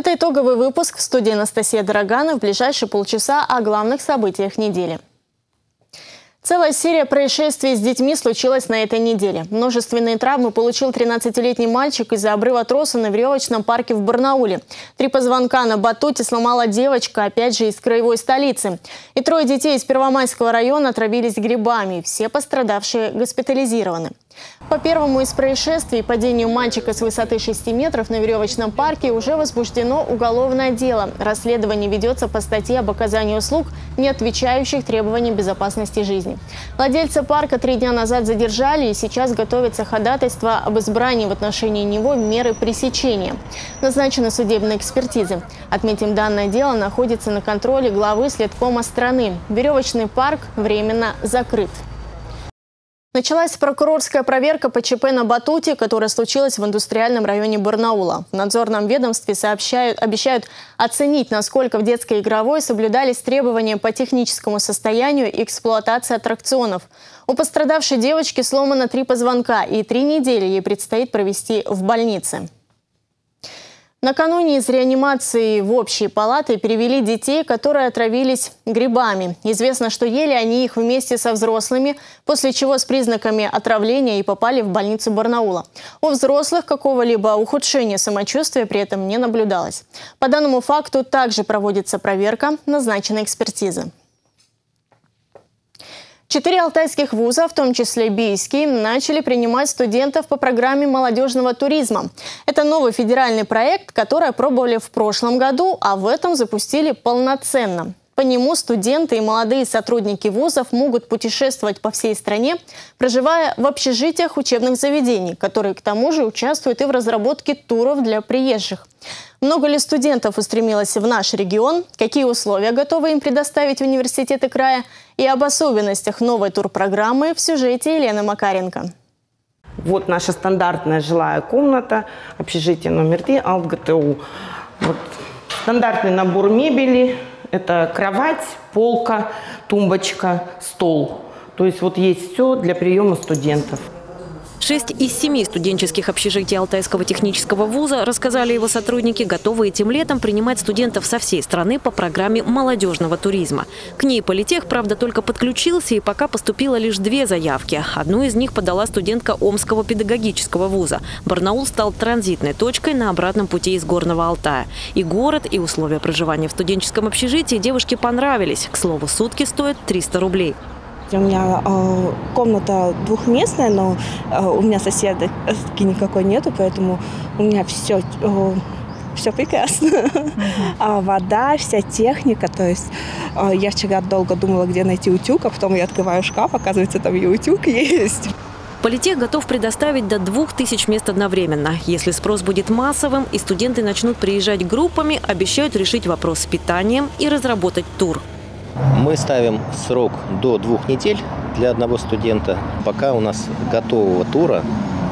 Это итоговый выпуск. В студии Анастасия Дорогана. В ближайшие полчаса о главных событиях недели. Целая серия происшествий с детьми случилась на этой неделе. Множественные травмы получил 13-летний мальчик из-за обрыва троса на веревочном парке в Барнауле. 3 позвонка на батуте сломала девочка, опять же из краевой столицы. И 3 детей из Первомайского района отравились грибами. Все пострадавшие госпитализированы. По первому из происшествий, падению мальчика с высоты 6 метров на веревочном парке, уже возбуждено уголовное дело. Расследование ведется по статье об оказании услуг, не отвечающих требованиям безопасности жизни. Владельца парка 3 дня назад задержали, и сейчас готовится ходатайство об избрании в отношении него меры пресечения. Назначены судебные экспертизы. Отметим, данное дело находится на контроле главы следкома страны. Веревочный парк временно закрыт. Началась прокурорская проверка по ЧП на батуте, которая случилась в индустриальном районе Барнаула. В надзорном ведомстве обещают оценить, насколько в детской игровой соблюдались требования по техническому состоянию и эксплуатации аттракционов. У пострадавшей девочки сломано 3 позвонка, и 3 недели ей предстоит провести в больнице. Накануне из реанимации в общие палаты перевели детей, которые отравились грибами. Известно, что ели они их вместе со взрослыми, после чего с признаками отравления и попали в больницу Барнаула. У взрослых какого-либо ухудшения самочувствия при этом не наблюдалось. По данному факту также проводится проверка, назначена экспертиза. 4 алтайских вуза, в том числе Бийский, начали принимать студентов по программе молодежного туризма. Это новый федеральный проект, который опробовали в прошлом году, а в этом запустили полноценно. По нему студенты и молодые сотрудники вузов могут путешествовать по всей стране, проживая в общежитиях учебных заведений, которые к тому же участвуют и в разработке туров для приезжих. Много ли студентов устремилось в наш регион? Какие условия готовы им предоставить университеты края? И об особенностях новой турпрограммы в сюжете Елены Макаренко. Вот наша стандартная жилая комната, общежитие номер 3, АЛТ-ГТУ. Вот стандартный набор мебели. Это кровать, полка, тумбочка, стол. То есть вот есть все для приема студентов. 6 из 7 студенческих общежитий Алтайского технического вуза, рассказали его сотрудники, готовы этим летом принимать студентов со всей страны по программе молодежного туризма. К ней политех, правда, только подключился, и пока поступило лишь 2 заявки. Одну из них подала студентка Омского педагогического вуза. Барнаул стал транзитной точкой на обратном пути из Горного Алтая. И город, и условия проживания в студенческом общежитии девушке понравились. К слову, сутки стоят 300 рублей. У меня комната двухместная, но у меня соседки никакой нету, поэтому у меня все прекрасно. Вода, вся техника. То есть я вчера долго думала, где найти утюг, а потом я открываю шкаф, оказывается, там и утюг есть. Политех готов предоставить до 2000 мест одновременно. Если спрос будет массовым и студенты начнут приезжать группами, обещают решить вопрос с питанием и разработать тур. Мы ставим срок до 2 недель для одного студента. Пока у нас готового тура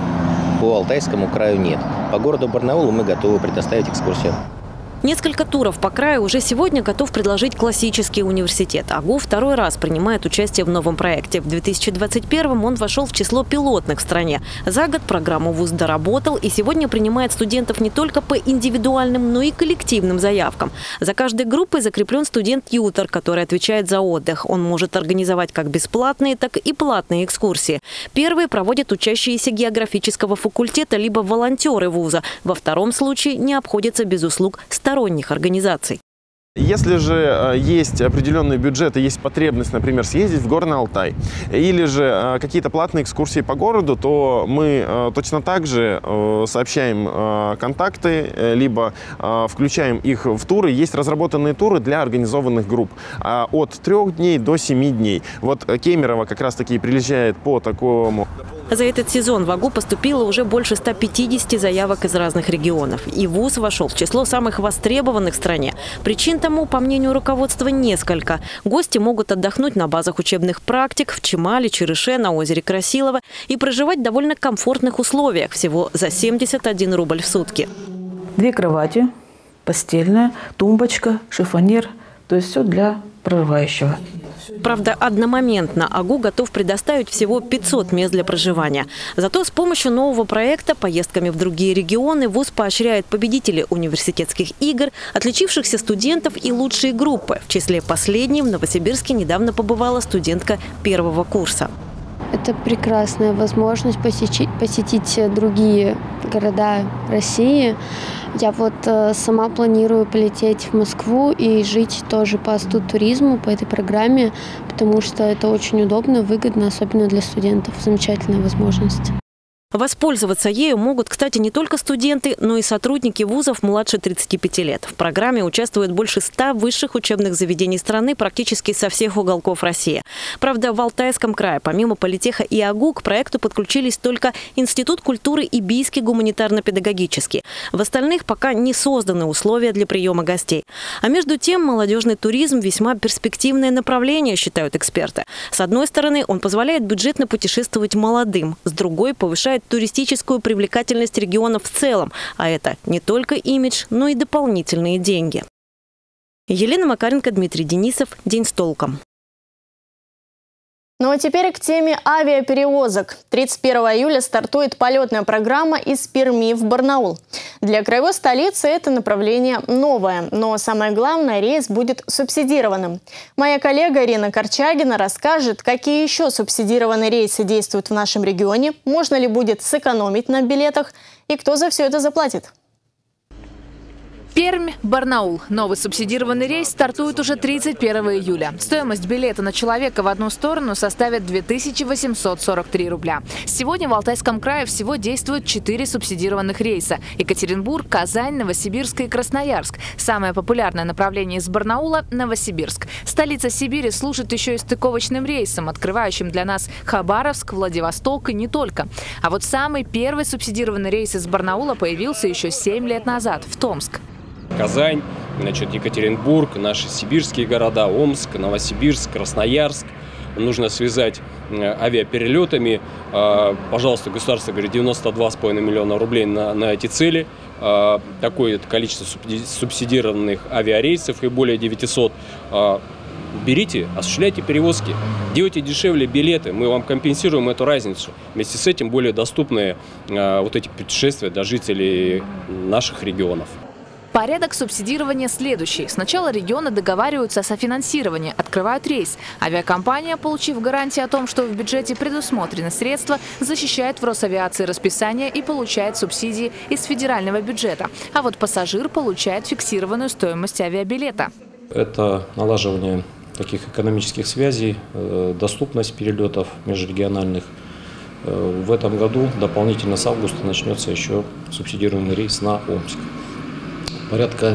по Алтайскому краю нет. По городу Барнаулу мы готовы предоставить экскурсию. Несколько туров по краю уже сегодня готов предложить классический университет. АГУ 2-й раз принимает участие в новом проекте. В 2021-м он вошел в число пилотных в стране. За год программу вуз доработал и сегодня принимает студентов не только по индивидуальным, но и коллективным заявкам. За каждой группой закреплен студент-тьютор, который отвечает за отдых. Он может организовать как бесплатные, так и платные экскурсии. Первые проводят учащиеся географического факультета либо волонтеры вуза. Во втором случае не обходится без услуг сторонних организаций. Если же есть определенный бюджет и есть потребность, например, съездить в Горный Алтай, или же какие-то платные экскурсии по городу, то мы точно так же сообщаем контакты, либо включаем их в туры. Есть разработанные туры для организованных групп от 3 дней до 7 дней. Вот Кемерово как раз-таки приезжает по такому. За этот сезон в АГУ поступило уже больше 150 заявок из разных регионов. И вуз вошел в число самых востребованных в стране. Причин тому, по мнению руководства, несколько. Гости могут отдохнуть на базах учебных практик в Чемале, Черыше, на озере Красилово и проживать в довольно комфортных условиях, всего за 71 рубль в сутки. 2 кровати, постельная, тумбочка, шифонер. То есть все для проживающего. Правда, одномоментно АГУ готов предоставить всего 500 мест для проживания. Зато с помощью нового проекта поездками в другие регионы ВУЗ поощряет победителей университетских игр, отличившихся студентов и лучшие группы. В числе последней в Новосибирске недавно побывала студентка первого курса. Это прекрасная возможность посетить другие города России. Я вот сама планирую полететь в Москву и жить тоже по студтуризму, по этой программе, потому что это очень удобно, выгодно, особенно для студентов. Замечательная возможность. Воспользоваться ею могут, кстати, не только студенты, но и сотрудники вузов младше 35 лет. В программе участвует больше 100 высших учебных заведений страны практически со всех уголков России. Правда, в Алтайском крае помимо политеха и АГУ к проекту подключились только Институт культуры и Бийский гуманитарно-педагогический. В остальных пока не созданы условия для приема гостей. А между тем, молодежный туризм весьма перспективное направление, считают эксперты. С одной стороны, он позволяет бюджетно путешествовать молодым, с другой – повышает туристическую привлекательность регионов в целом, а это не только имидж, но и дополнительные деньги. Елена Макаренко, Дмитрий Денисов. День с толком. Ну а теперь к теме авиаперевозок. 31 июля стартует полетная программа из Перми в Барнаул. Для краевой столицы это направление новое, но самое главное, рейс будет субсидированным. Моя коллега Ирина Корчагина расскажет, какие еще субсидированные рейсы действуют в нашем регионе, можно ли будет сэкономить на билетах и кто за все это заплатит. Пермь, Барнаул. Новый субсидированный рейс стартует уже 31 июля. Стоимость билета на человека в одну сторону составит 2843 рубля. Сегодня в Алтайском крае всего действуют 4 субсидированных рейса. Екатеринбург, Казань, Новосибирск и Красноярск. Самое популярное направление из Барнаула – Новосибирск. Столица Сибири служит еще и стыковочным рейсом, открывающим для нас Хабаровск, Владивосток и не только. А вот самый первый субсидированный рейс из Барнаула появился еще 7 лет назад в Томск. Казань, Екатеринбург, наши сибирские города, Омск, Новосибирск, Красноярск. Нужно связать авиаперелетами. Пожалуйста, государство говорит 92,5 миллиона рублей на эти цели. Такое количество субсидированных авиарейсов и более 900. Берите, осуществляйте перевозки, делайте дешевле билеты, мы вам компенсируем эту разницу. Вместе с этим более доступные вот эти путешествия для жителей наших регионов. Порядок субсидирования следующий. Сначала регионы договариваются о софинансировании, открывают рейс. Авиакомпания, получив гарантии о том, что в бюджете предусмотрены средства, защищает в Росавиации расписание и получает субсидии из федерального бюджета. А вот пассажир получает фиксированную стоимость авиабилета. Это налаживание таких экономических связей, доступность перелетов межрегиональных. В этом году дополнительно с августа начнется еще субсидируемый рейс на Омск. Порядка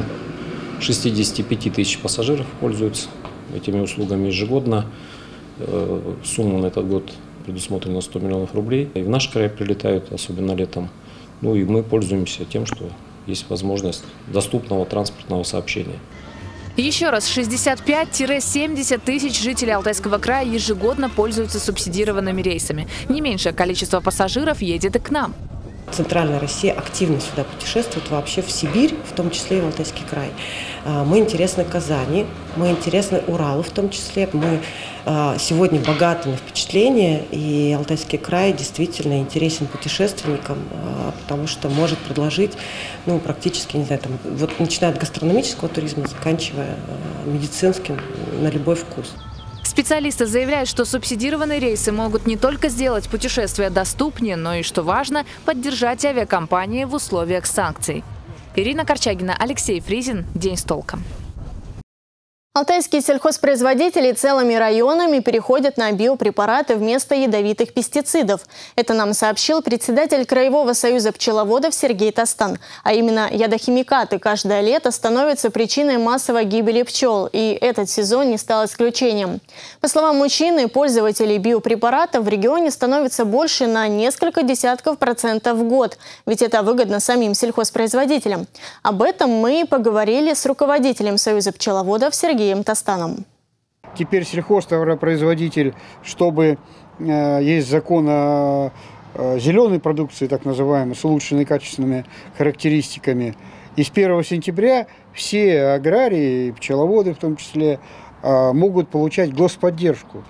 65 тысяч пассажиров пользуются этими услугами ежегодно. Сумма на этот год предусмотрена 100 миллионов рублей. И в наш край прилетают, особенно летом. Ну и мы пользуемся тем, что есть возможность доступного транспортного сообщения. Еще раз, 65-70 тысяч жителей Алтайского края ежегодно пользуются субсидированными рейсами. Не меньшее количество пассажиров едет и к нам. Центральная Россия активно сюда путешествует, вообще в Сибирь, в том числе и в Алтайский край. Мы интересны Казани, мы интересны Уралу в том числе. Мы сегодня богаты на впечатления, и Алтайский край действительно интересен путешественникам, потому что может предложить, ну, практически, не знаю, там, вот, начиная от гастрономического туризма, заканчивая медицинским, на любой вкус. Специалисты заявляют, что субсидированные рейсы могут не только сделать путешествия доступнее, но и, что важно, поддержать авиакомпании в условиях санкций. Ирина Корчагина, Алексей Фризин. День с толком. Алтайские сельхозпроизводители целыми районами переходят на биопрепараты вместо ядовитых пестицидов. Это нам сообщил председатель Краевого союза пчеловодов Сергей Тостан. А именно ядохимикаты каждое лето становятся причиной массовой гибели пчел. И этот сезон не стал исключением. По словам мужчины, пользователей биопрепаратов в регионе становится больше на несколько десятков процентов в год. Ведь это выгодно самим сельхозпроизводителям. Об этом мы поговорили с руководителем Союза пчеловодов Сергеем Тостаном. Теперь сельхозтоваропроизводитель, чтобы есть закон о зеленой продукции, так называемой, с улучшенными качественными характеристиками, и с 1 сентября все аграрии, пчеловоды в том числе, могут получать господдержку.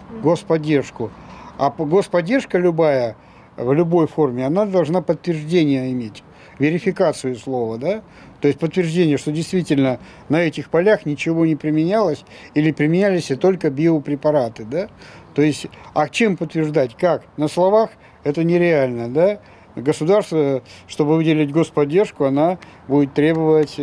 А господдержка любая, в любой форме, она должна подтверждение иметь, верификацию слова, да? То есть подтверждение, что действительно на этих полях ничего не применялось или применялись только биопрепараты, да? То есть, а чем подтверждать? Как? На словах это нереально, да? Государство, чтобы выделить господдержку, она будет требовать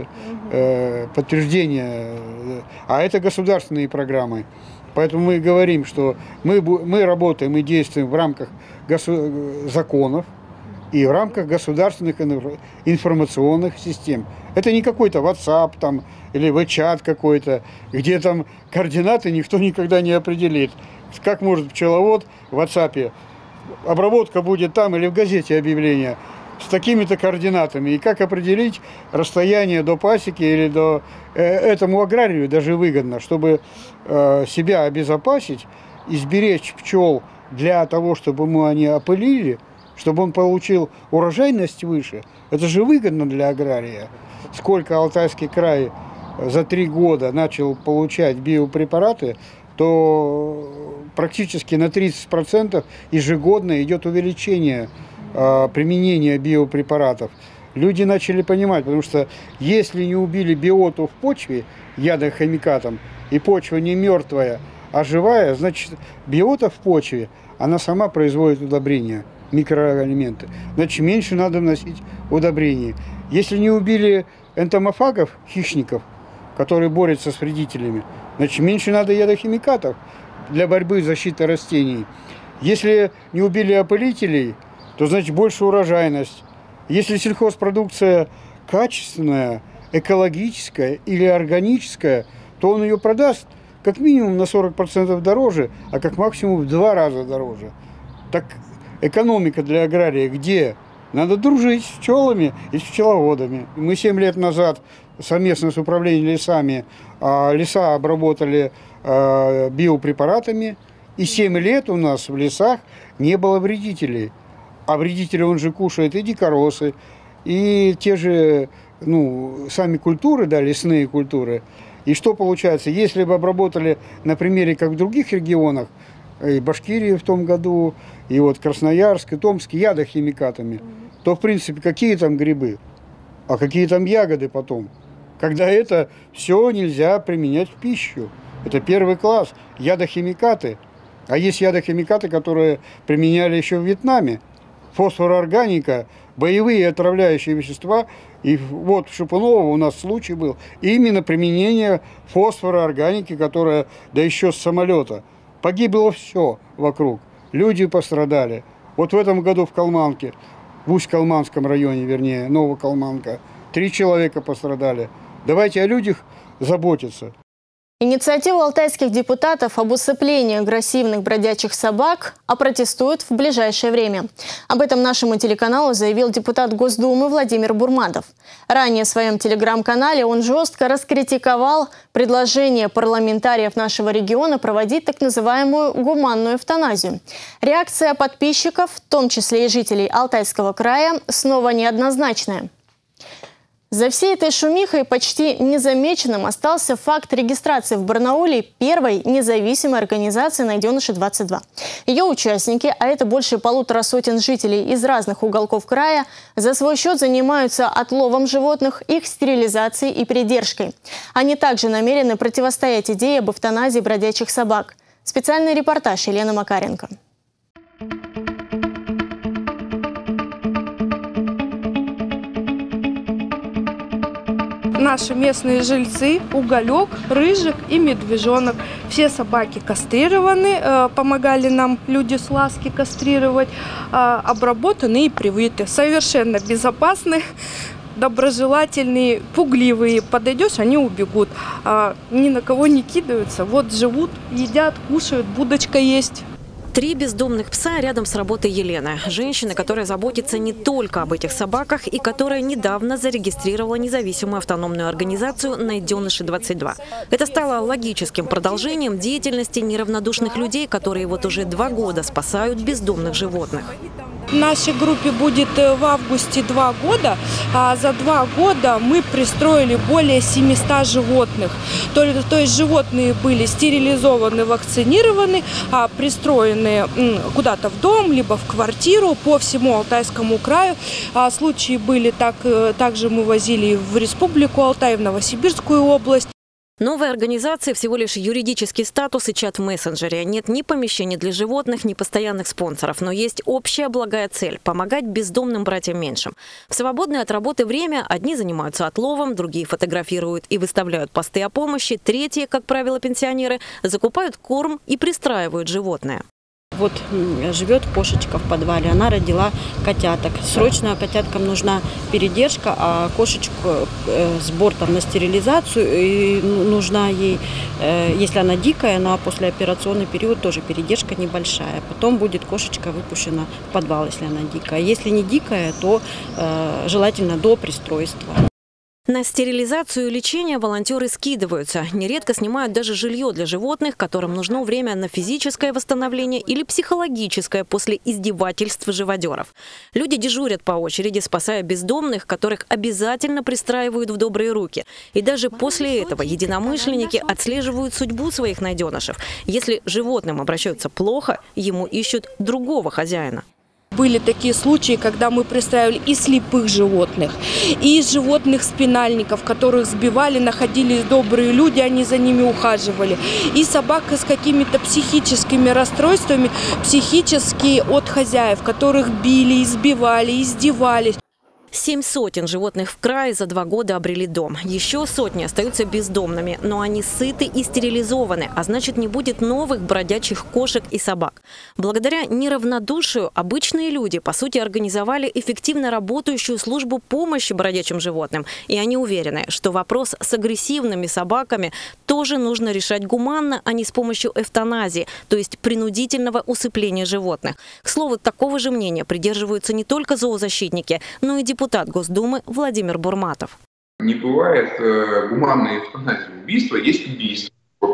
подтверждения, а это государственные программы. Поэтому мы говорим, что мы работаем и действуем в рамках законов и в рамках государственных информационных систем. Это не какой-то WhatsApp там, или WeChat какой-то, где там координаты никто никогда не определит. Как может пчеловод в WhatsApp, обработка будет там или в газете объявление с такими-то координатами. И как определить расстояние до пасеки или до... Этому аграрию даже выгодно, чтобы себя обезопасить и сберечь пчел для того, чтобы ему они опылили, чтобы он получил урожайность выше. Это же выгодно для агрария. Сколько Алтайский край за 3 года начал получать биопрепараты, то практически на 30% ежегодно идет увеличение применения биопрепаратов. Люди начали понимать, потому что если не убили биоту в почве ядохимикатом, и почва не мертвая, а живая, значит биота в почве, она сама производит удобрения, микроэлементы. Значит, меньше надо вносить удобрений. Если не убили энтомофагов, хищников, которые борются с вредителями, значит, меньше надо ядохимикатов для борьбы и защиты растений. Если не убили опылителей, то значит больше урожайность. Если сельхозпродукция качественная, экологическая или органическая, то он ее продаст как минимум на 40% дороже, а как максимум в 2 раза дороже. Так экономика для агрария где? Надо дружить с пчелами и с пчеловодами. Мы 7 лет назад совместно с управлением лесами леса обработали биопрепаратами, и 7 лет у нас в лесах не было вредителей. А вредители, он же кушает и дикоросы, и те же, сами культуры, да, лесные культуры. И что получается, если бы обработали на примере, как в других регионах, и Башкирии в том году, и вот Красноярск, и Томск, ядохимикатами, то, в принципе, какие там грибы, а какие там ягоды потом? Когда это все нельзя применять в пищу. Это первый класс, ядохимикаты. А есть ядохимикаты, которые применяли еще в Вьетнаме. Фосфороорганика, боевые отравляющие вещества. И вот в Шипуново у нас случай был именно применение фосфороорганики, которая, да еще с самолета. Погибло все вокруг. Люди пострадали. Вот в этом году в Калманке, в Усть-Калманском районе, вернее, Новокалманка, 3 человека пострадали. Давайте о людях заботиться. Инициативу алтайских депутатов об усыплении агрессивных бродячих собак опротестуют в ближайшее время. Об этом нашему телеканалу заявил депутат Госдумы Владимир Бурмадов. Ранее в своем телеграм-канале он жестко раскритиковал предложение парламентариев нашего региона проводить так называемую гуманную эвтаназию. Реакция подписчиков, в том числе и жителей Алтайского края, снова неоднозначная. За всей этой шумихой почти незамеченным остался факт регистрации в Барнауле первой независимой организации «Найденыши-22». Ее участники, а это больше 1,5 сотен жителей из разных уголков края, за свой счет занимаются отловом животных, их стерилизацией и придержкой. Они также намерены противостоять идее об эвтаназии бродячих собак. Специальный репортаж Елены Макаренко. Наши местные жильцы, Уголек, Рыжик и Медвежонок. Все собаки кастрированы, помогали нам люди с ласки кастрировать, обработаны и привиты. Совершенно безопасны, доброжелательные, пугливые. Подойдешь, они убегут. Ни на кого не кидаются. Вот живут, едят, кушают, будочка есть. 3 бездомных пса рядом с работой Елены. Женщина, которая заботится не только об этих собаках и которая недавно зарегистрировала независимую автономную организацию «Найденыши-22». Это стало логическим продолжением деятельности неравнодушных людей, которые вот уже 2 года спасают бездомных животных. В нашей группе будет в августе 2 года, а за 2 года мы пристроили более 700 животных. То есть животные были стерилизованы, вакцинированы, а пристроены куда-то в дом, либо в квартиру по всему Алтайскому краю. Случаи были также мы возили в Республику Алтай, в Новосибирскую область. Новая организация всего лишь юридический статус и чат в мессенджере. Нет ни помещений для животных, ни постоянных спонсоров. Но есть общая благая цель – помогать бездомным братьям меньшим. В свободное от работы время одни занимаются отловом, другие фотографируют и выставляют посты о помощи, третьи, как правило, пенсионеры, закупают корм и пристраивают животное. Вот живет кошечка в подвале, она родила котяток. Срочно котяткам нужна передержка, а кошечку сбор там на стерилизацию, и нужна ей, если она дикая, ну а послеоперационный период тоже передержка небольшая. Потом будет кошечка выпущена в подвал, если она дикая. Если не дикая, то желательно до пристройства. На стерилизацию и лечение волонтеры скидываются. Нередко снимают даже жилье для животных, которым нужно время на физическое восстановление или психологическое после издевательств живодеров. Люди дежурят по очереди, спасая бездомных, которых обязательно пристраивают в добрые руки. И даже после этого единомышленники отслеживают судьбу своих найденышев. Если животным обращаются плохо, ему ищут другого хозяина. Были такие случаи, когда мы пристраивали и слепых животных, и животных-спинальников, которых сбивали, находились добрые люди, они за ними ухаживали. И собак с какими-то психическими расстройствами, психически от хозяев, которых били, избивали, издевались. 700 животных в крае за 2 года обрели дом. Еще сотни остаются бездомными, но они сыты и стерилизованы, а значит, не будет новых бродячих кошек и собак. Благодаря неравнодушию обычные люди, по сути, организовали эффективно работающую службу помощи бродячим животным. И они уверены, что вопрос с агрессивными собаками тоже нужно решать гуманно, а не с помощью эвтаназии, то есть принудительного усыпления животных. К слову, такого же мнения придерживаются не только зоозащитники, но и депутат Госдумы Владимир Бурматов. Не бывает гуманной эвтаназии. Убийство есть убийство.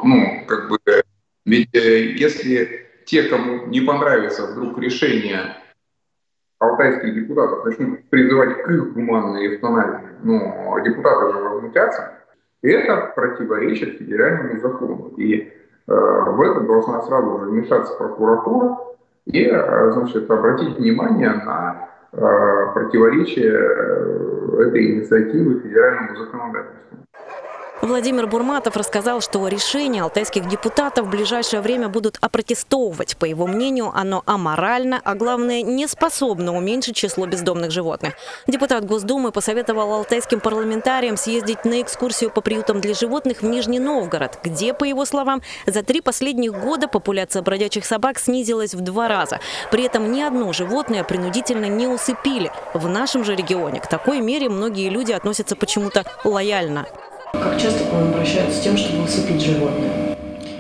Ведь если те, кому не понравится вдруг решение алтайских депутатов, начнут призывать к их гуманной эвтаназии, депутаты же возмутятся, и это противоречит федеральному закону. И в это должна сразу же вмешаться прокуратура и, обратить внимание на противоречие этой инициативы федеральному законодательству. Владимир Бурматов рассказал, что решения алтайских депутатов в ближайшее время будут опротестовывать. По его мнению, оно аморально, а главное, не способно уменьшить число бездомных животных. Депутат Госдумы посоветовал алтайским парламентариям съездить на экскурсию по приютам для животных в Нижний Новгород, где, по его словам, за 3 последних года популяция бродячих собак снизилась в 2 раза. При этом ни одно животное принудительно не усыпили. В нашем же регионе к такой мере многие люди относятся почему-то лояльно. Как часто к вам обращаются с тем, чтобы усыпить животное?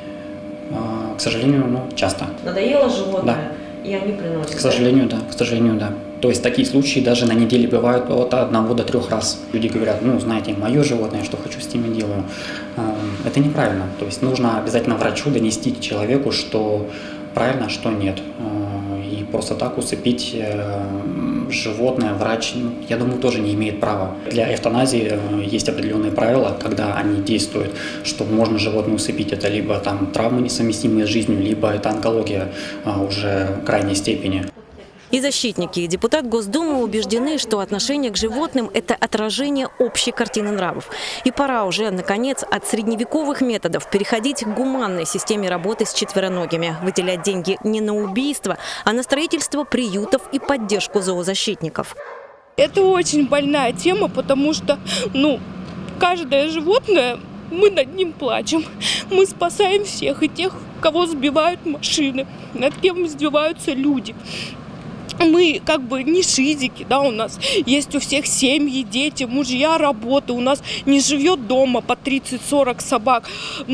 К сожалению, часто. Надоело животное, да. И они приносят? К сожалению, да. То есть такие случаи даже на неделе бывают от 1 до 3 раз. Люди говорят, знаете, мое животное, что хочу с ними делаю. Это неправильно. То есть нужно обязательно врачу донести человеку, что правильно, что нет. И просто так усыпить животное врач, я думаю, тоже не имеет права. Для эвтаназии есть определенные правила, когда они действуют, что можно животное усыпить. Это либо травмы, несовместимые с жизнью, либо это онкология уже крайней степени. И защитники, и депутат Госдумы убеждены, что отношение к животным – это отражение общей картины нравов. И пора уже, наконец, от средневековых методов переходить к гуманной системе работы с четвероногими, выделять деньги не на убийство, а на строительство приютов и поддержку зоозащитников. Это очень больная тема, потому что, каждое животное, мы над ним плачем. Мы спасаем всех, и тех, кого сбивают машины, над кем издеваются люди. Мы не шизики, у нас есть у всех семьи, дети, мужья, работа, у нас не живет дома по 30-40 собак.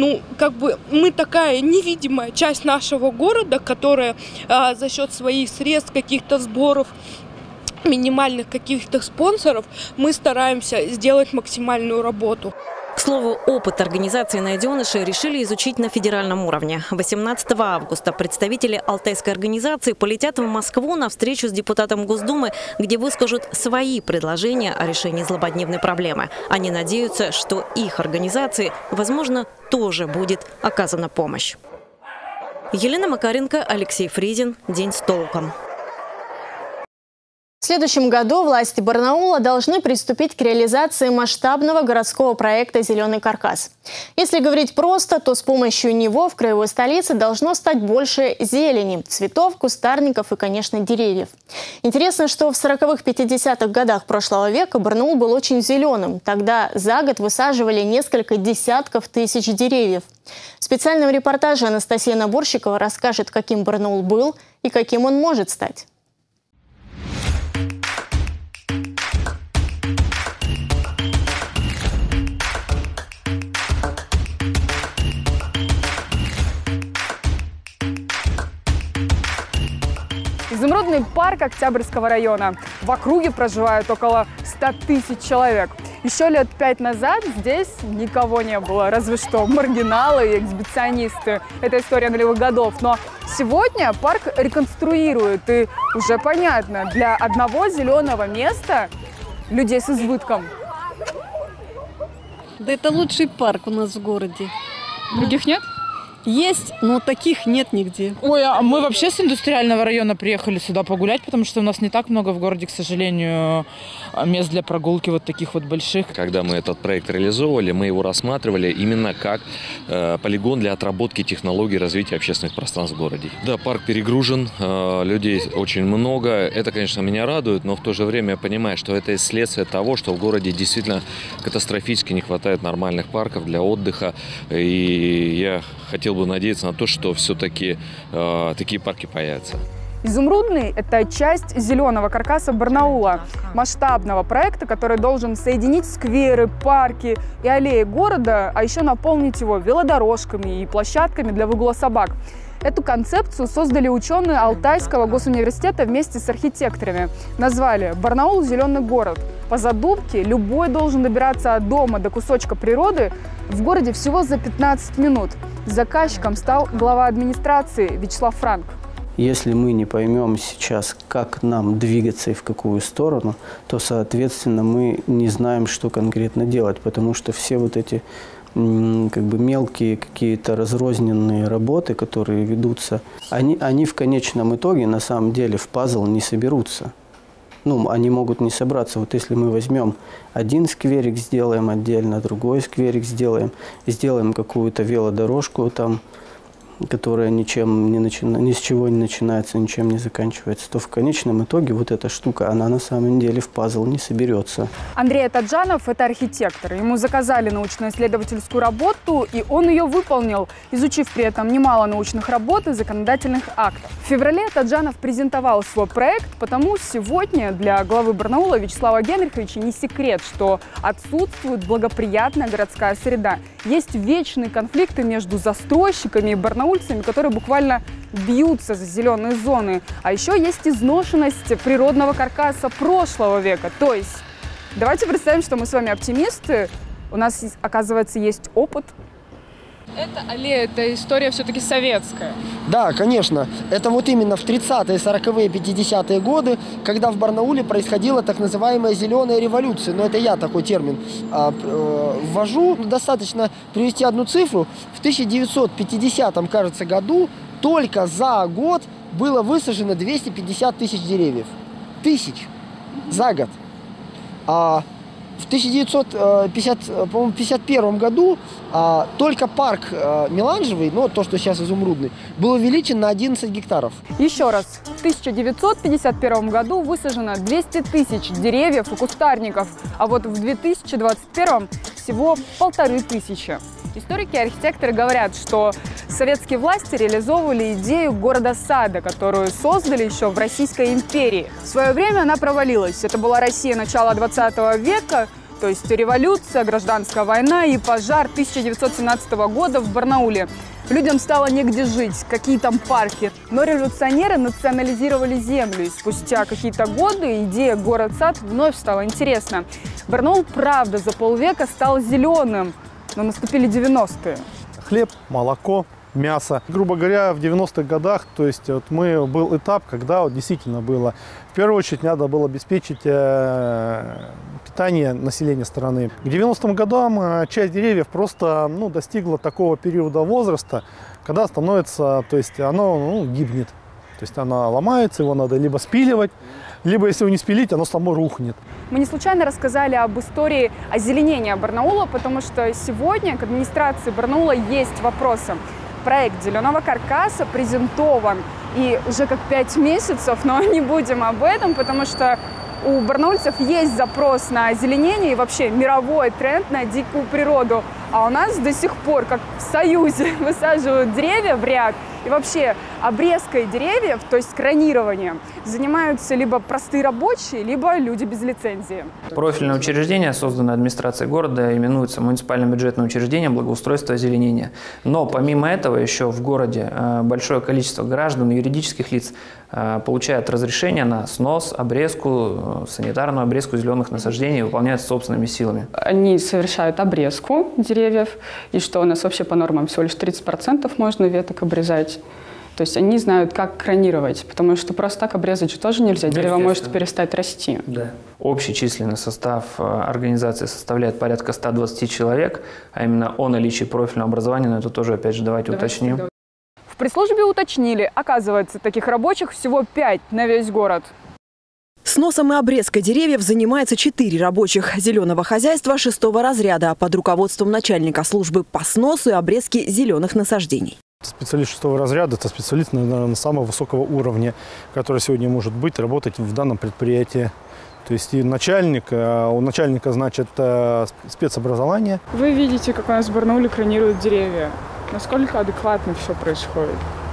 Мы такая невидимая часть нашего города, которая за счет своих средств, каких-то сборов, минимальных каких-то спонсоров, мы стараемся сделать максимальную работу. К слову, опыт организации найденышей решили изучить на федеральном уровне. 18 августа представители алтайской организации полетят в Москву на встречу с депутатом Госдумы, где выскажут свои предложения о решении злободневной проблемы. Они надеются, что их организации, возможно, тоже будет оказана помощь. Елена Макаренко, Алексей Фризин. День с толком. В следующем году власти Барнаула должны приступить к реализации масштабного городского проекта «Зеленый каркас». Если говорить просто, то с помощью него в краевой столице должно стать больше зелени, цветов, кустарников и, конечно, деревьев. Интересно, что в 40-х, 50-х годах прошлого века Барнаул был очень зеленым. Тогда за год высаживали несколько десятков тысяч деревьев. В специальном репортаже Анастасия Наборщикова расскажет, каким Барнаул был и каким он может стать. Изумрудный парк Октябрьского района. В округе проживает около 100 тысяч человек. Еще лет 5 назад здесь никого не было, разве что маргиналы и эксбиционисты. Это история нулевых годов. Но сегодня парк реконструируют, и уже понятно, для одного зеленого места людей с избытком. Да это лучший парк у нас в городе. Других нет? Есть, но таких нет нигде. Ой, а мы вообще с индустриального района приехали сюда погулять, потому что у нас не так много в городе, к сожалению, мест для прогулки вот таких вот больших. Когда мы этот проект реализовывали, мы его рассматривали именно как полигон для отработки технологий развития общественных пространств в городе. Да, парк перегружен, людей очень много. Это, конечно, меня радует, но в то же время я понимаю, что это следствие того, что в городе действительно катастрофически не хватает нормальных парков для отдыха. И я хотел бы надеяться на то, что все-таки такие парки появятся. Изумрудный – это часть зеленого каркаса Барнаула, масштабного проекта, который должен соединить скверы, парки и аллеи города, а еще наполнить его велодорожками и площадками для выгула собак. Эту концепцию создали ученые Алтайского госуниверситета вместе с архитекторами. Назвали «Барнаул – зеленый город». По задумке, любой должен добираться от дома до кусочка природы в городе всего за 15 минут. Заказчиком стал глава администрации Вячеслав Франк. Если мы не поймем сейчас, как нам двигаться и в какую сторону, то, соответственно, мы не знаем, что конкретно делать, потому что все вот эти как бы мелкие какие-то разрозненные работы, которые ведутся, они в конечном итоге на самом деле в пазл не соберутся. Ну, они могут не собраться. Вот если мы возьмем один скверик, сделаем отдельно, другой скверик сделаем какую-то велодорожку там, которая ни с чего не начинается, ничем не заканчивается, то в конечном итоге вот эта штука, она на самом деле в пазл не соберется. Андрей Таджанов – это архитектор. Ему заказали научно-исследовательскую работу, и он ее выполнил, изучив при этом немало научных работ и законодательных актов. В феврале Таджанов презентовал свой проект, потому сегодня для главы Барнаула Вячеслава Генриховича не секрет, что отсутствует благоприятная городская среда. Есть вечные конфликты между застройщиками и барнаульцами, которые буквально бьются за зеленые зоны. А еще есть изношенность природного каркаса прошлого века. То есть, давайте представим, что мы с вами оптимисты, у нас, оказывается, есть опыт. Это аллея, это история все-таки советская. Да, конечно. Это вот именно в 30-е, 40-е, 50-е годы, когда в Барнауле происходила так называемая зеленая революция. Но это я такой термин ввожу. Достаточно привести одну цифру. В 1950, кажется, году только за год было высажено 250 тысяч деревьев. За год. В 1951 году только парк Меланжевый, то, что сейчас изумрудный, был увеличен на 11 гектаров. Еще раз, в 1951 году высажено 200 тысяч деревьев и кустарников, а вот в 2021 всего 1500. Историки и архитекторы говорят, что советские власти реализовывали идею города-сада, которую создали еще в Российской империи. В свое время она провалилась. Это была Россия начала 20 века, то есть революция, гражданская война и пожар 1917 года в Барнауле. Людям стало негде жить, какие там парки. Но революционеры национализировали землю, и спустя какие-то годы идея город-сад вновь стала интересна. Барнаул, правда, за полвека стал зеленым. Но наступили 90-е. Хлеб, молоко, мясо. Грубо говоря, в 90-х годах, то есть вот был этап, когда вот действительно было, в первую очередь надо было обеспечить питание населения страны. К 90-м годам часть деревьев просто достигла такого периода возраста, когда становится, то есть оно гибнет. То есть она ломается, его надо либо спиливать, либо, если его не спилить, оно само рухнет. Мы не случайно рассказали об истории озеленения Барнаула, потому что сегодня к администрации Барнаула есть вопросы. Проект «Зеленого каркаса» презентован и уже как 5 месяцев, но не будем об этом, потому что у барнаульцев есть запрос на озеленение и вообще мировой тренд на дикую природу. А у нас до сих пор, как в Союзе, высаживают деревья в ряд. И вообще обрезкой деревьев, то есть кронированием, занимаются либо простые рабочие, либо люди без лицензии. Профильное учреждение, созданное администрацией города, именуется муниципальным бюджетным учреждением благоустройства и озеленения. Но помимо этого еще в городе большое количество граждан и юридических лиц получают разрешение на снос, обрезку, санитарную обрезку зеленых насаждений и выполняют собственными силами. Они совершают обрезку деревьев, и что у нас вообще по нормам всего лишь 30% можно веток обрезать. То есть они знают, как кронировать, потому что просто так обрезать же тоже нельзя, дерево может перестать расти. Да. Общий численный состав организации составляет порядка 120 человек, а именно о наличии профильного образования, но это тоже, опять же, давайте уточним. В пресс-службе уточнили, оказывается, таких рабочих всего 5 на весь город. Сносом и обрезкой деревьев занимается 4 рабочих зеленого хозяйства 6-го разряда под руководством начальника службы по сносу и обрезке зеленых насаждений. Специалист 6-го разряда – это специалист, наверное, самого высокого уровня, который сегодня может быть, работать в данном предприятии. То есть и начальник, у начальника, значит, спецобразование. Вы видите, как у нас в Барнауле кронируют деревья. Насколько адекватно все происходит?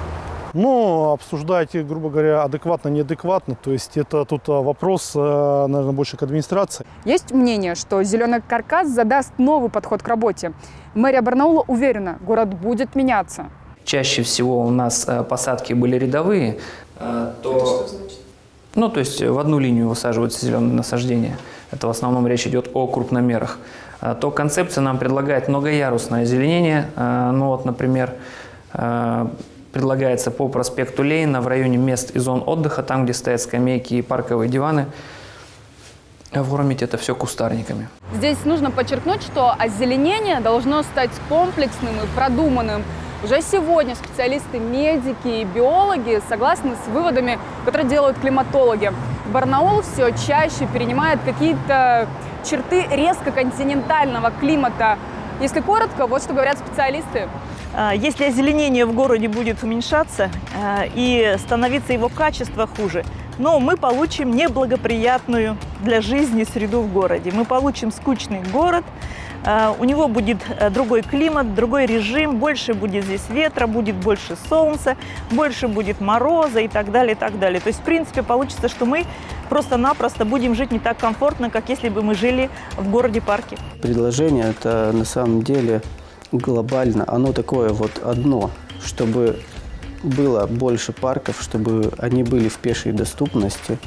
Обсуждать, грубо говоря, адекватно, неадекватно, то есть это тут вопрос, наверное, больше к администрации. Есть мнение, что «Зеленый каркас» задаст новый подход к работе. Мэрия Барнаула уверена, город будет меняться. Чаще всего у нас посадки были рядовые, то есть в одну линию высаживаются зеленые насаждения. Это в основном речь идет о крупномерах. То концепция нам предлагает многоярусное озеленение. Например, предлагается по проспекту Ленина в районе мест и зон отдыха, там, где стоят скамейки и парковые диваны, оформить это все кустарниками. Здесь нужно подчеркнуть, что озеленение должно стать комплексным и продуманным. Уже сегодня специалисты, медики и биологи согласны с выводами, которые делают климатологи. Барнаул все чаще перенимает какие-то черты резко континентального климата. Если коротко, вот что говорят специалисты. Если озеленение в городе будет уменьшаться и становиться его качество хуже, но мы получим неблагоприятную для жизни среду в городе. Мы получим скучный город, у него будет другой климат, другой режим, больше будет здесь ветра, будет больше солнца, больше будет мороза и так далее, и так далее. То есть, в принципе, получится, что мы просто-напросто будем жить не так комфортно, как если бы мы жили в городе-парке. Предложение это на самом деле глобально, оно такое вот одно, чтобы было больше парков, чтобы они были в пешей доступности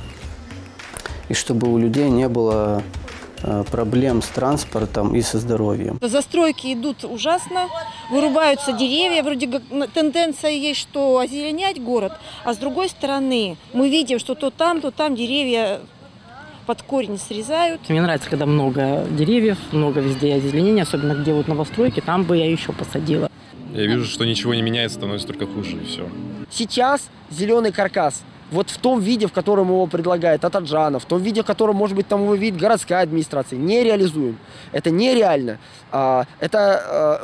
и чтобы у людей не было проблем с транспортом и со здоровьем. Застройки идут ужасно, вырубаются деревья, вроде как тенденция есть, что озеленять город, а с другой стороны мы видим, что то там деревья под корень срезают. Мне нравится, когда много деревьев, много везде озеленения, особенно где вот новостройки, там бы я еще посадила. Я вижу, что ничего не меняется, становится только хуже, и все. Сейчас зеленый каркас. Вот в том виде, в котором его предлагает Атаджанов, в том виде, в котором, может быть, там его видит городская администрация, не реализуем. Это нереально. Это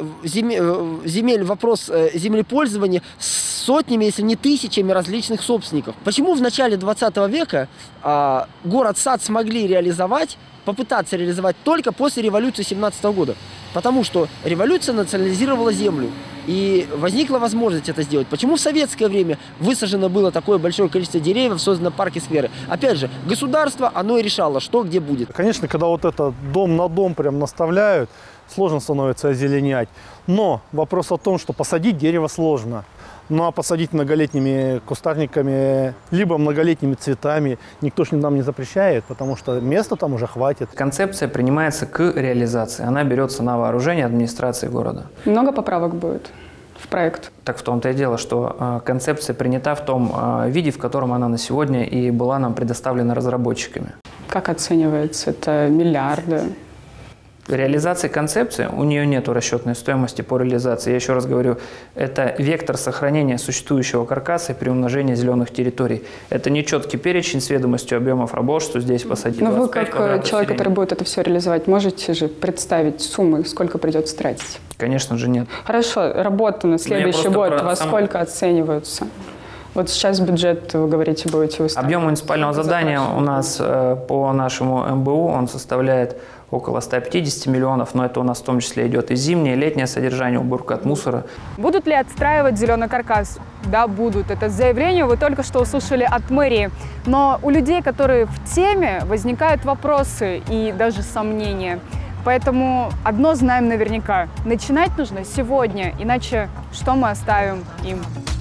вопрос землепользования с сотнями, если не тысячами различных собственников. Почему в начале 20 века город-сад смогли попытаться реализовать только после революции 17 года? Потому что революция национализировала землю. И возникла возможность это сделать. Почему в советское время высажено было такое большое количество деревьев, создано парки, скверы? Опять же, государство, оно и решало, что где будет. Конечно, когда вот это дом на дом прям наставляют, сложно становится озеленять. Но вопрос о том, что посадить дерево сложно. Ну а посадить многолетними кустарниками, либо многолетними цветами никто же нам не запрещает, потому что места там уже хватит. Концепция принимается к реализации. Она берется на вооружение администрации города. Много поправок будет в проект? Так в том-то и дело, что концепция принята в том виде, в котором она на сегодня и была нам предоставлена разработчиками. Как оценивается? Это миллиарды? Реализация концепции, у нее нет расчетной стоимости по реализации. Я еще раз говорю, это вектор сохранения существующего каркаса и приумножения зеленых территорий. Это не четкий перечень с ведомостью объемов работ, что здесь посадить. Но вы, как человек, который будет это все реализовать, можете же представить суммы, сколько придется тратить? Конечно же нет. Хорошо, работа на следующий год во сколько оцениваются? Вот сейчас бюджет, вы говорите, будете выставлять. Объем муниципального задания у нас по нашему МБУ, он составляет около 150 миллионов, но это у нас в том числе идет и зимнее, и летнее содержание, уборка от мусора. Будут ли отстраивать зеленый каркас? Да, будут. Это заявление вы только что услышали от мэрии. Но у людей, которые в теме, возникают вопросы и даже сомнения. Поэтому одно знаем наверняка. Начинать нужно сегодня, иначе что мы оставим им?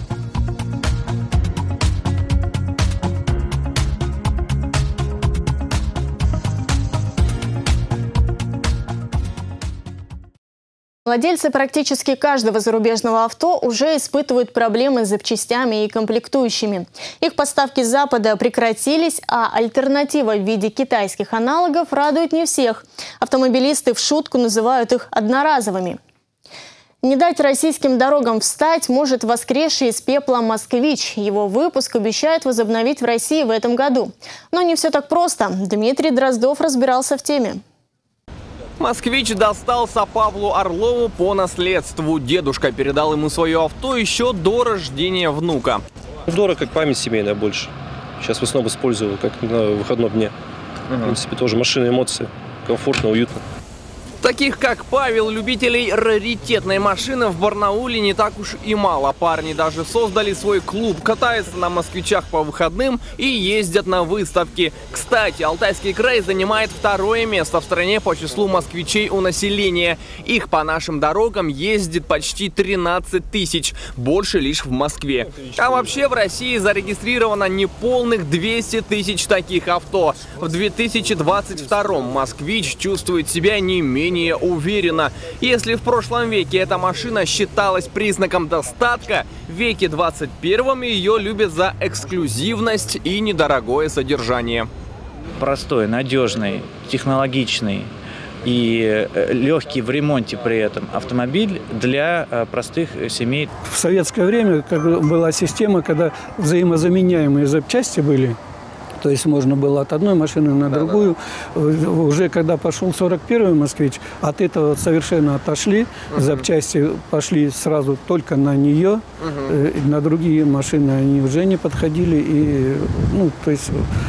Владельцы практически каждого зарубежного авто уже испытывают проблемы с запчастями и комплектующими. Их поставки с Запада прекратились, а альтернатива в виде китайских аналогов радует не всех. Автомобилисты в шутку называют их одноразовыми. Не дать российским дорогам встать может воскресший из пепла «Москвич». Его выпуск обещают возобновить в России в этом году. Но не все так просто. Дмитрий Дроздов разбирался в теме. «Москвич» достался Павлу Орлову по наследству. Дедушка передал ему свое авто еще до рождения внука. Дорого, как память семейная больше. Сейчас в основном использую, как на выходном дне. В принципе, тоже машина, эмоции. Комфортно, уютно. Таких, как Павел, любителей раритетной машины в Барнауле не так уж и мало. Парни даже создали свой клуб, катаются на москвичах по выходным и ездят на выставки. Кстати, Алтайский край занимает второе место в стране по числу москвичей у населения. Их по нашим дорогам ездит почти 13 тысяч, больше лишь в Москве. А вообще в России зарегистрировано неполных 200 тысяч таких авто. В 2022-м «Москвич» чувствует себя не менее уверенно. Если в прошлом веке эта машина считалась признаком достатка, в веке 21 ее любят за эксклюзивность и недорогое содержание. Простой, надежный, технологичный и легкий в ремонте при этом автомобиль для простых семей. В советское время была система, когда взаимозаменяемые запчасти были. То есть можно было от одной машины на другую. Уже когда пошел 41-й «Москвич», от этого совершенно отошли. Запчасти пошли сразу только на нее. На другие машины они уже не подходили. И, то есть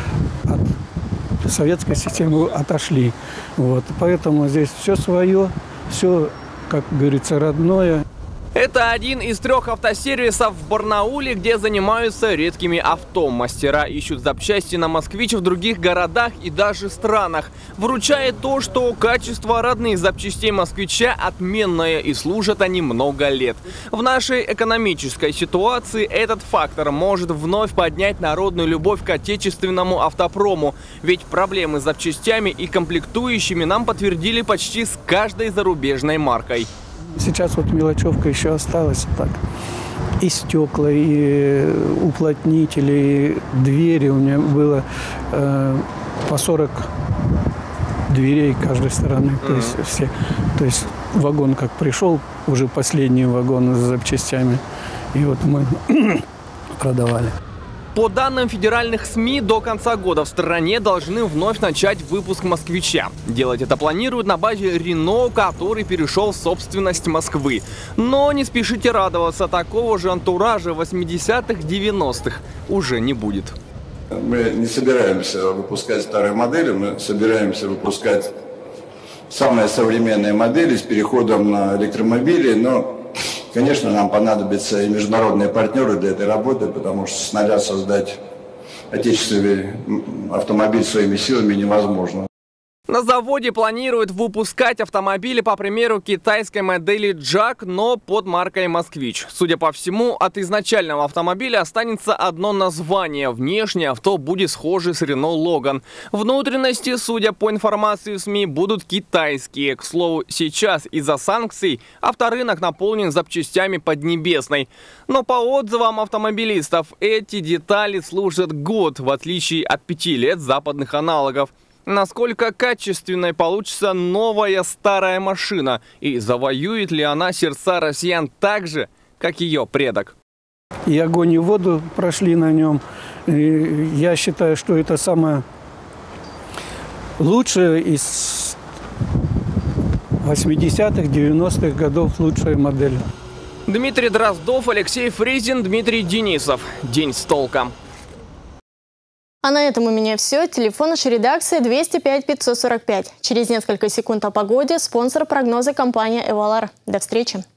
от советской системы отошли. Вот. Поэтому здесь все свое, все, как говорится, родное. Это один из 3 автосервисов в Барнауле, где занимаются редкими авто. Мастера ищут запчасти на «Москвич» в других городах и даже странах. Вручает то, что качество родных запчастей «Москвича» отменное, и служат они много лет. В нашей экономической ситуации этот фактор может вновь поднять народную любовь к отечественному автопрому. Ведь проблемы с запчастями и комплектующими нам подтвердили почти с каждой зарубежной маркой. Сейчас вот мелочевка еще осталась так. И стекла, и уплотнители, и двери. У меня было по 40 дверей каждой стороны. То есть все. То есть вагон как пришел, уже последний вагон с запчастями. И вот мы продавали. По данным федеральных СМИ, до конца года в стране должны вновь начать выпуск «Москвича». Делать это планируют на базе Renault, который перешел в собственность Москвы. Но не спешите радоваться, такого же антуража 80-х, 90-х уже не будет. Мы не собираемся выпускать старые модели, мы собираемся выпускать самые современные модели с переходом на электромобили, но... Конечно, нам понадобятся и международные партнеры для этой работы, потому что с нуля создать отечественный автомобиль своими силами невозможно. На заводе планируют выпускать автомобили по примеру китайской модели Джак, но под маркой «Москвич». Судя по всему, от изначального автомобиля останется одно название. Внешне авто будет схоже с Renault Logan. Внутренности, судя по информации в СМИ, будут китайские. К слову, сейчас из-за санкций авторынок наполнен запчастями Поднебесной. Но по отзывам автомобилистов, эти детали служат год, в отличие от 5 лет западных аналогов. Насколько качественной получится новая старая машина и завоюет ли она сердца россиян так же, как ее предок? И огонь, и воду прошли на нем. И я считаю, что это самое лучшее из 80-х, 90-х годов лучшая модель. Дмитрий Дроздов, Алексей Фризин, Дмитрий Денисов. День с толком. А на этом у меня все. Телефон нашей редакции 205 545. Через несколько секунд о погоде. Спонсор прогноза — компания «Эвалар». До встречи.